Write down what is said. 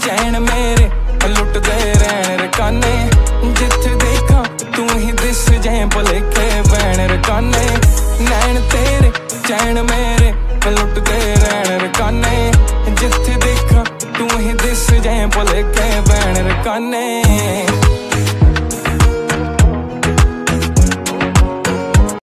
चैन मेरे लुटदे रहन रकाने जिथे देखा तू ही दिस जाए भुलेखे बैन रकाने नैन तेरे चैन मेरे लुटदे रहन रकाने जिथे देखा तू ही दिस जाए भुलेखे बैन रकाने।